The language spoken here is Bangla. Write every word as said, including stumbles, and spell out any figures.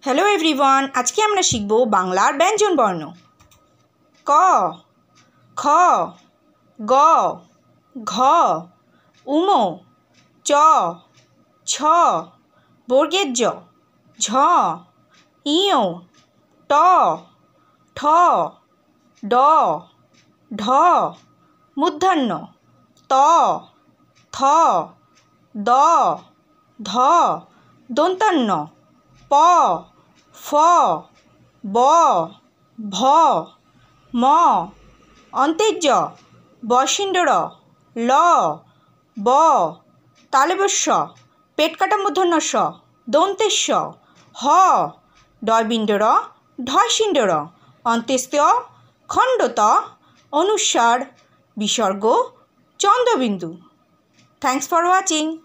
हेलो एवरीवन, आज के আমরা শিখব বাংলার ব্যঞ্জন বর্ণ। ক, খ, গ, ঘ, উম, চ, ছ, বর্গের জ, ঝ, ইয়, ট, ঠ, ড, ঢ, মূর্ধন্য, ত, থ, দ, ধ, দন্তান্ন, প, ফ, ব, ভ, ম, অন্তেজ্য, বসিন্ডর, ল, ব, তালবস্য, পেটকাটা মূর্ধন্য স, দন্তেশ্ব, হ, ডয়বিন্দর, ঢয়সিন্দর, অন্ত্যেস্ত, খণ্ডত, অনুস্বার, বিসর্গ, চন্দ্রবিন্দু। Thanks for watching.